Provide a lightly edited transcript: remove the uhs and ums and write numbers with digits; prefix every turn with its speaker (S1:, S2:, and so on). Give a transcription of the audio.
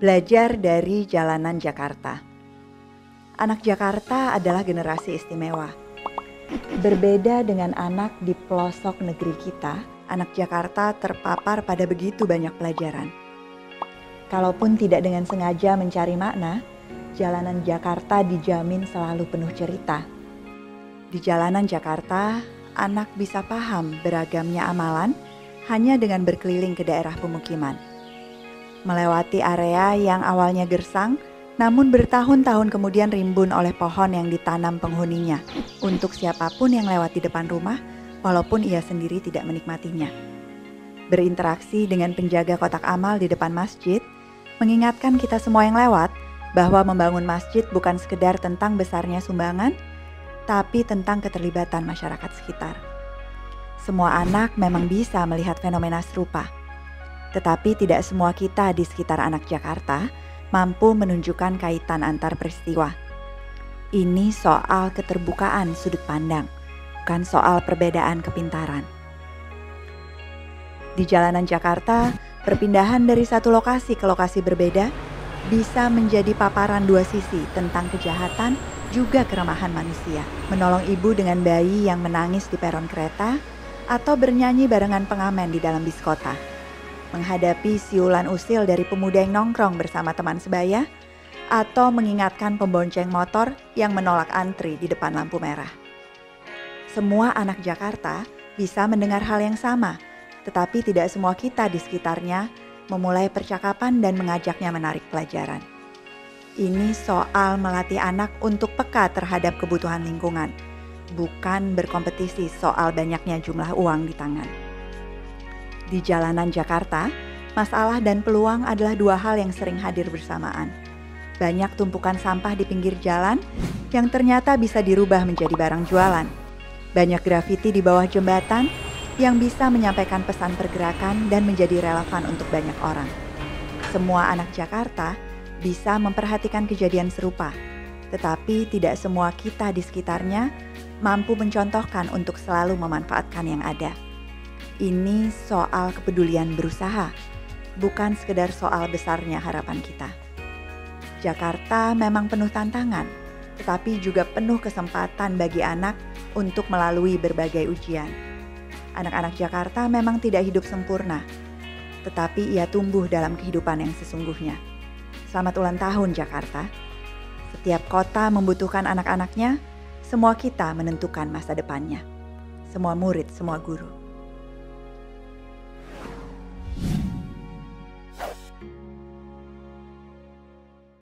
S1: Belajar dari jalanan Jakarta. Anak Jakarta adalah generasi istimewa. Berbeda dengan anak di pelosok negeri kita, anak Jakarta terpapar pada begitu banyak pelajaran. Kalaupun tidak dengan sengaja mencari makna, jalanan Jakarta dijamin selalu penuh cerita. Di jalanan Jakarta, anak bisa paham beragamnya amalan hanya dengan berkeliling ke daerah pemukiman. Melewati area yang awalnya gersang, namun bertahun-tahun kemudian rimbun oleh pohon yang ditanam penghuninya untuk siapapun yang lewat di depan rumah, walaupun ia sendiri tidak menikmatinya. Berinteraksi dengan penjaga kotak amal di depan masjid, mengingatkan kita semua yang lewat bahwa membangun masjid bukan sekedar tentang besarnya sumbangan, tapi tentang keterlibatan masyarakat sekitar. Semua anak memang bisa melihat fenomena serupa. Tetapi tidak semua kita di sekitar anak Jakarta mampu menunjukkan kaitan antar peristiwa. Ini soal keterbukaan sudut pandang, bukan soal perbedaan kepintaran. Di jalanan Jakarta, perpindahan dari satu lokasi ke lokasi berbeda bisa menjadi paparan dua sisi tentang kejahatan juga keramahan manusia. Menolong ibu dengan bayi yang menangis di peron kereta atau bernyanyi barengan pengamen di dalam bis kota. Menghadapi siulan usil dari pemuda yang nongkrong bersama teman sebaya, atau mengingatkan pembonceng motor yang menolak antri di depan lampu merah. Semua anak Jakarta bisa mendengar hal yang sama, tetapi tidak semua kita di sekitarnya memulai percakapan dan mengajaknya menarik pelajaran. Ini soal melatih anak untuk peka terhadap kebutuhan lingkungan, bukan berkompetisi soal banyaknya jumlah uang di tangan. Di jalanan Jakarta, masalah dan peluang adalah dua hal yang sering hadir bersamaan. Banyak tumpukan sampah di pinggir jalan yang ternyata bisa dirubah menjadi barang jualan. Banyak grafiti di bawah jembatan yang bisa menyampaikan pesan pergerakan dan menjadi relevan untuk banyak orang. Semua anak Jakarta bisa memperhatikan kejadian serupa, tetapi tidak semua kita di sekitarnya mampu mencontohkan untuk selalu memanfaatkan yang ada. Ini soal kepedulian berusaha, bukan sekedar soal besarnya harapan kita. Jakarta memang penuh tantangan, tetapi juga penuh kesempatan bagi anak untuk melalui berbagai ujian. Anak-anak Jakarta memang tidak hidup sempurna, tetapi ia tumbuh dalam kehidupan yang sesungguhnya. Selamat ulang tahun Jakarta. Setiap kota membutuhkan anak-anaknya, semua kita menentukan masa depannya. Semua murid, semua guru.